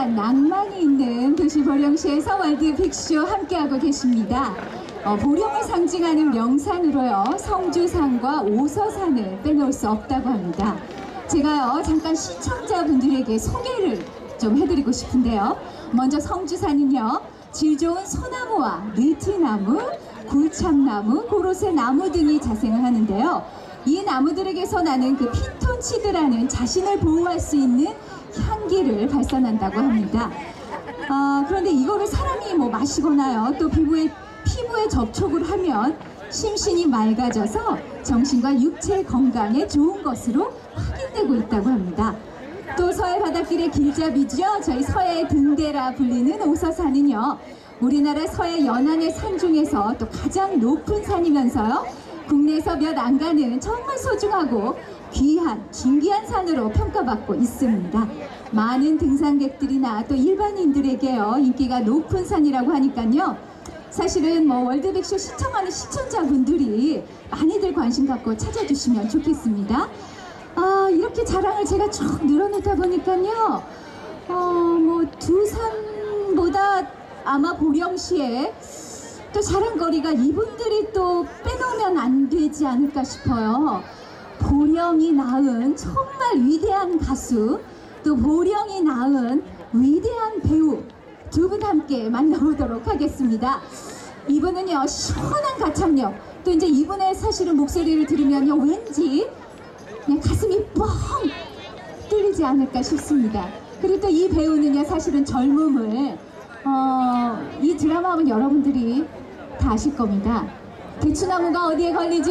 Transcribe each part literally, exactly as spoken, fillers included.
약간 낭만이 있는 도시 보령시에서 월드 빅쇼 함께하고 계십니다. 어, 보령을 상징하는 명산으로요, 성주산과 오서산을 빼놓을 수 없다고 합니다. 제가요 잠깐 시청자분들에게 소개를 좀 해드리고 싶은데요. 먼저 성주산은요, 질 좋은 소나무와 느티나무, 굴참나무, 고로쇠 나무 등이 자생을 하는데요. 이 나무들에게서 나는 그 피톤치드라는 자신을 보호할 수 있는 향기를 발산한다고 합니다. 아, 그런데 이거를 사람이 뭐 마시거나요, 또 피부에 피부에 접촉을 하면 심신이 맑아져서 정신과 육체 건강에 좋은 것으로 확인되고 있다고 합니다. 또 서해 바닷길의 길잡이죠. 저희 서해의 등대라 불리는 오서산은요, 우리나라 서해 연안의 산 중에서 또 가장 높은 산이면서요, 국내에서 몇 안 가는 정말 소중하고 귀한, 진귀한 산으로 평가받고 있습니다. 많은 등산객들이나 또 일반인들에게요, 인기가 높은 산이라고 하니까요, 사실은 뭐 월드빅쇼 시청하는 시청자분들이 많이들 관심 갖고 찾아주시면 좋겠습니다. 아, 이렇게 자랑을 제가 쭉 늘어놓다 보니까요, 어, 뭐 두 산보다 아마 보령시에 또 자랑거리가 이분들이 또 빼놓으면 안 되지 않을까 싶어요. 보령이 낳은 정말 위대한 가수, 또 보령이 낳은 위대한 배우 두 분 함께 만나보도록 하겠습니다. 이분은요, 시원한 가창력, 또 이제 이분의 사실은 목소리를 들으면요, 왠지 그냥 가슴이 뻥 뚫리지 않을까 싶습니다. 그리고 또 이 배우는요, 사실은 젊음을 어, 이 드라마 하면 여러분들이 다 아실 겁니다. 대추나무가 어디에 걸리죠?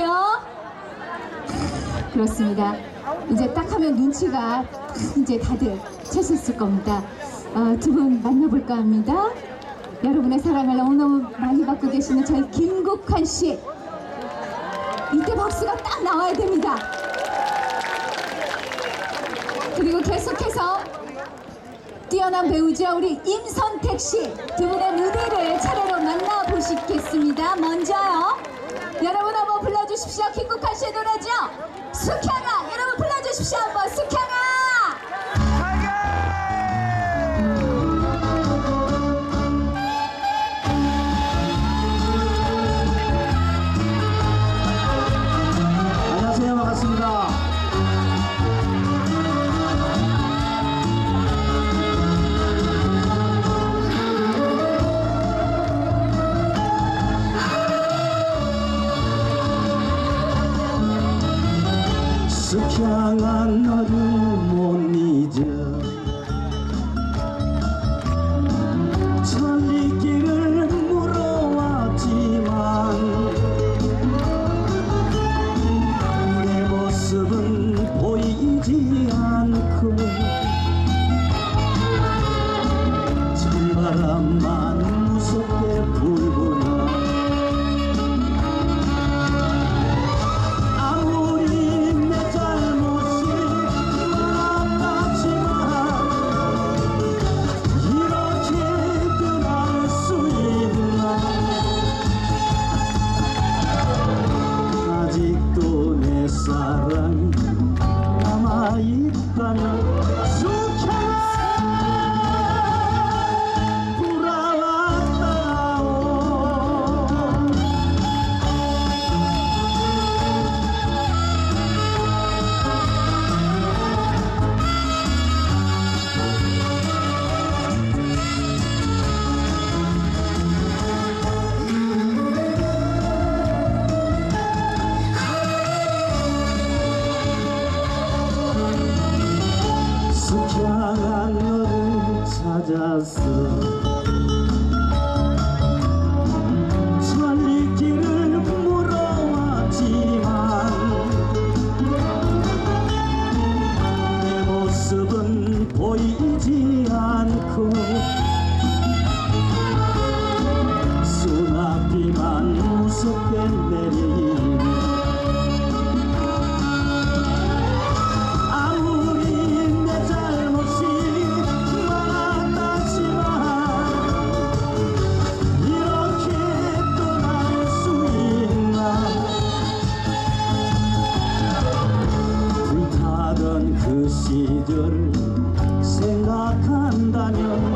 그렇습니다. 이제 딱 하면 눈치가 이제 다들 채셨을 겁니다. 어, 두 분 만나볼까 합니다. 여러분의 사랑을 너무너무 많이 받고 계시는 저희 김국환 씨, 이때 박수가 딱 나와야 됩니다. 그리고 계속해서 뛰어난 배우죠, 우리 임선택 씨, 두 분의 무대를 차례로 만나보시겠습니다. 먼저요, 여러분 한번 불러주십시오. 김국환 씨의 노래죠, 숙향아. 여러분 불러주십시오 한번. 숙향아. 안녕하세요, 반갑습니다. 숙향한 너를 못 잊어 천리길을 물어왔지만 내 모습은 보이지 않고 찬바람만 무섭게 불구나. 아직도 내 사랑이 남아있다면 숙향아 돌아왔다오. 숙향한 너를 찾았어 천리길을 물어왔지만 내 모습은 보이지 않고 소나비만 무섭게 내리네. 그 시절을 생각한다면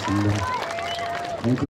고맙습니다. 네,